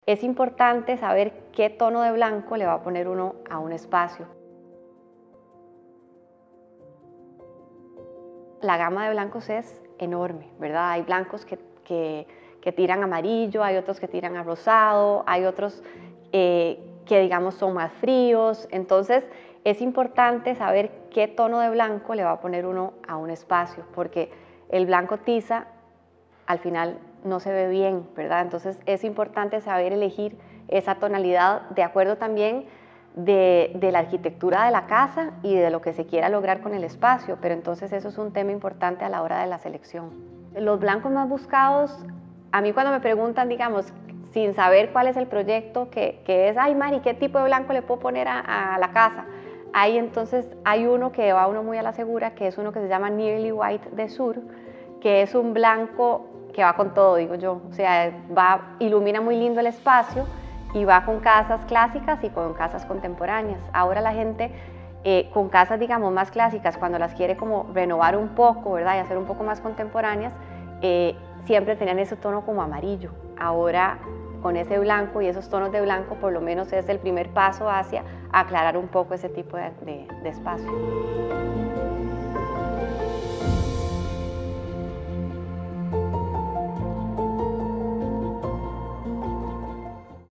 Es importante saber qué tono de blanco le va a poner uno a un espacio. La gama de blancos es enorme, ¿verdad? Hay blancos que tiran amarillo, hay otros que tiran a rosado, hay otros que digamos son más fríos. Entonces es importante saber qué tono de blanco le va a poner uno a un espacio, porque el blanco tiza al final no se ve bien, ¿verdad? Entonces es importante saber elegir esa tonalidad de acuerdo también de la arquitectura de la casa y de lo que se quiera lograr con el espacio, pero entonces eso es un tema importante a la hora de la selección. Los blancos más buscados, a mí cuando me preguntan, digamos, sin saber cuál es el proyecto, que es, ay Mari, ¿qué tipo de blanco le puedo poner a la casa? Ahí entonces hay uno que va uno muy a la segura, que es uno que se llama Nearly White de Sur, que es un blanco que va con todo, digo yo, o sea, ilumina muy lindo el espacio y va con casas clásicas y con casas contemporáneas. Ahora la gente con casas, digamos, más clásicas, cuando las quiere como renovar un poco, ¿verdad? Y hacer un poco más contemporáneas, siempre tenían ese tono como amarillo. Ahora con ese blanco y esos tonos de blanco, por lo menos es el primer paso hacia aclarar un poco ese tipo de espacio.